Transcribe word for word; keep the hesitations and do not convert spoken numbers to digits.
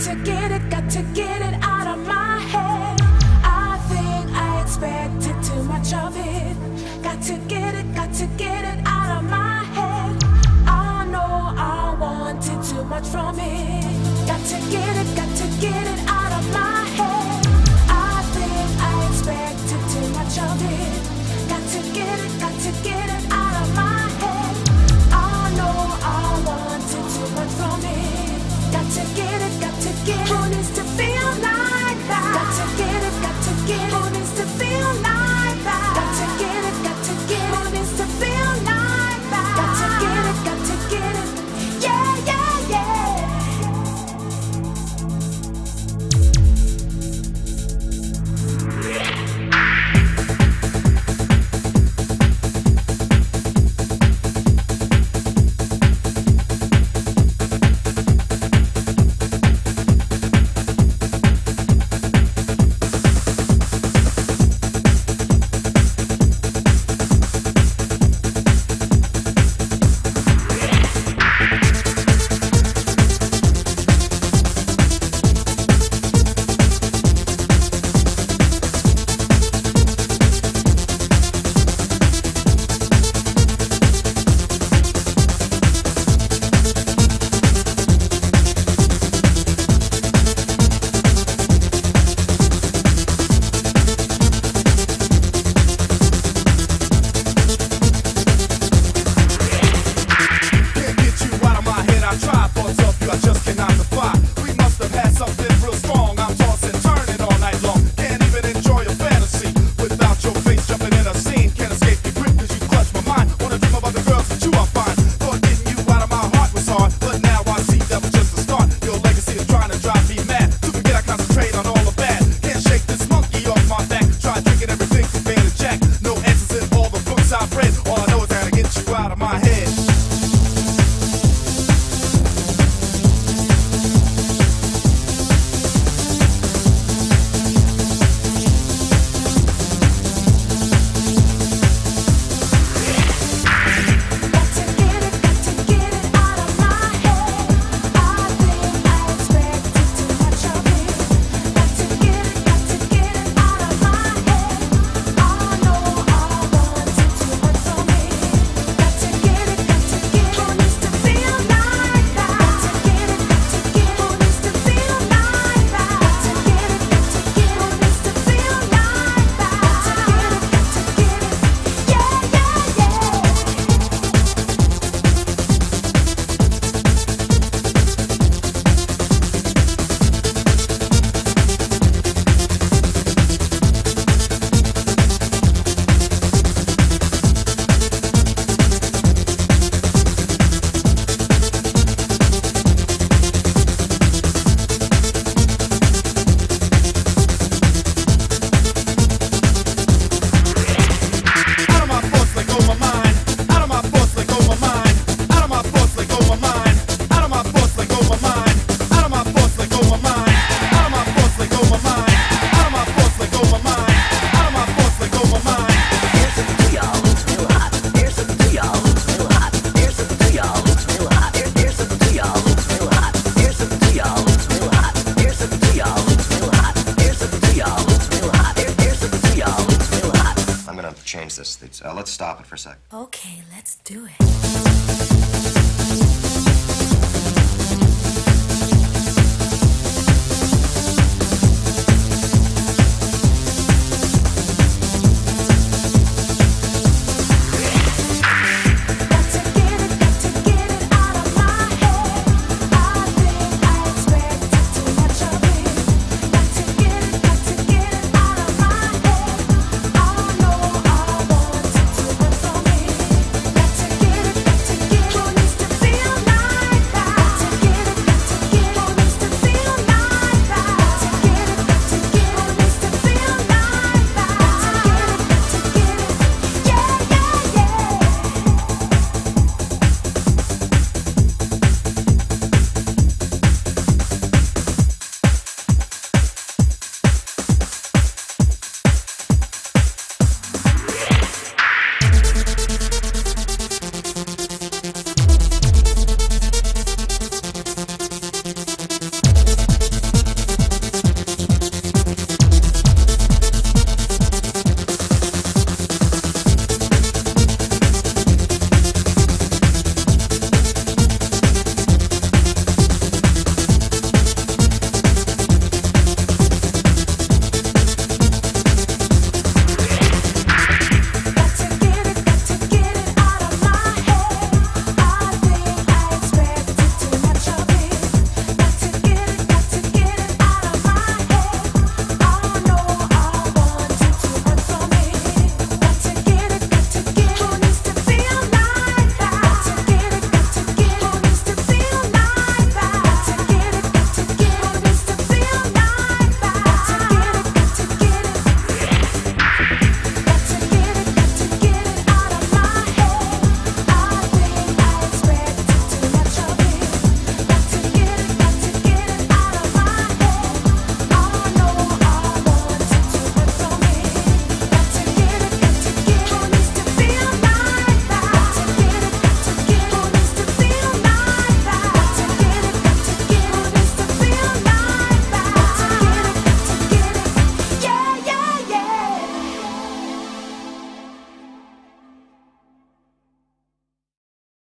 to get it, got to get it out of my head. I think I expected too much of it. Got to get it, got to get it out of my head. I know I wanted too much from it. Got to get it, got to get it out of my head. I think I expected too much of it. Got to get it, got to get it out of my head. I know I wanted too much from it. Got to get it, got to get it. Who needs to feel like that? Got to get it, got to get it. Who needs to feel like that? Got to get it, got to get it. Who needs to feel like that? Got to get it, got to get it. Yeah, yeah, yeah. Change this. Uh, let's stop it for a sec. Okay, let's do it.